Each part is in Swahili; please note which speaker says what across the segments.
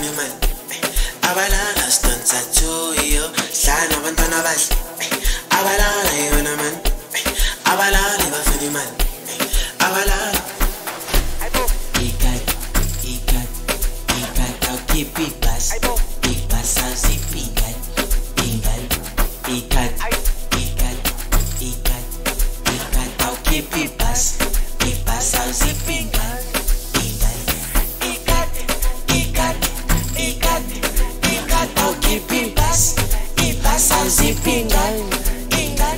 Speaker 1: bafuna imali abalala sidansa joyo hlana abantwana abahle abalala yona man abalala bafuna imali abalala ikat au keep pass ipasa zipingal pingal ikat au keep pass ipasa zipingal pingal ikat au keep pass ipasa zipingal pingal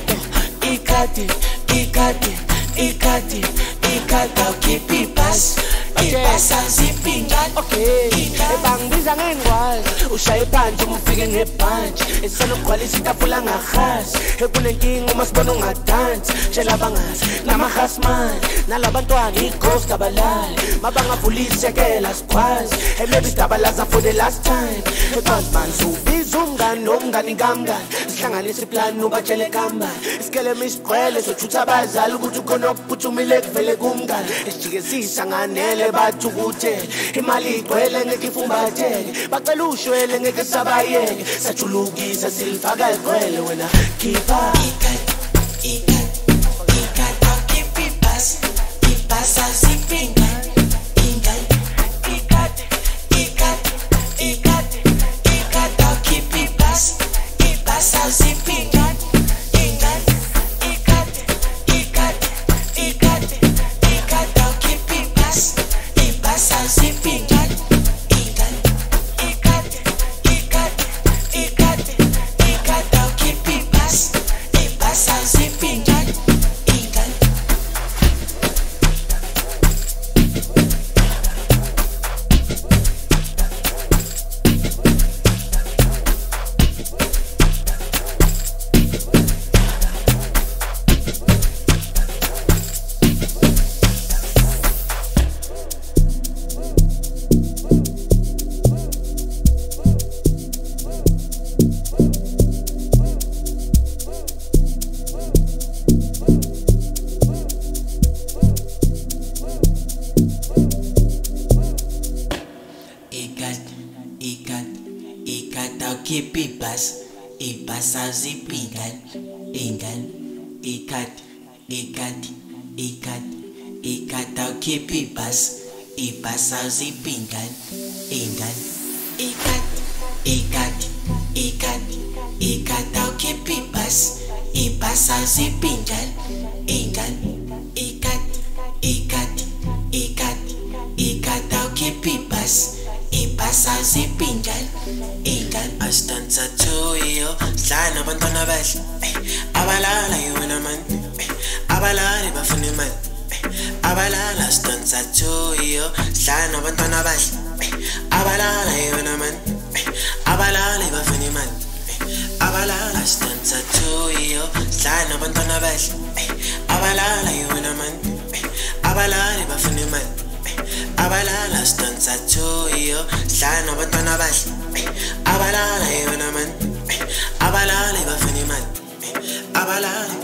Speaker 1: ikat au keep pass ipasa zipingal
Speaker 2: okay bangibiza ngengwazi ushaye phansi umfike ngebhanji esenogcwalisa itafula ngahasi ekunenkinga uma sibona ungadansi tshela bangazi namahasmani nalabantwana ighost abalali mabangavulisisekela sikhwazi maybe stabalaza for the last time ebanzi ubiza umngani nomngani kamngani sihlanganisa iplani ubatshele kambani isikelema isiqwele sothutha abazali ukuthi ukhona okuphuthumile kuvele kumngani esijikesisa nganele bathi ukuthe imali igcwele ngeke ifumbatheke bacela ushwele ngeke sabayeke sajulukisa silifaka igcwele wena khipha
Speaker 1: ikat au keep pass ipasa zipingal pingal ikat au keep pass ipasa zipingal pingal ikat au keep pass ipasa zipingal pingal ikat au keep pass ipasa zipingal pingal ikat au keep pass ipasa zipingal pingal ikat au keep pass ipasa zipingal pingal ikat au keep pass ipasa zipingal pingal ikat au keep pass ipasa zipingal pingal asidansa joyo hlana abantwana abahle abalala yona man abalala bafuna imali abalala asidansa joyo hlana abantwana abahle abalala yona man abalala bafuna imali abalala asidansa joyo hlana abantwana abahle abalala yona man abalala bafuna imali abalala sidansa joyo hlana abantwana abahle abalala yona man abalala bafuna imali abalala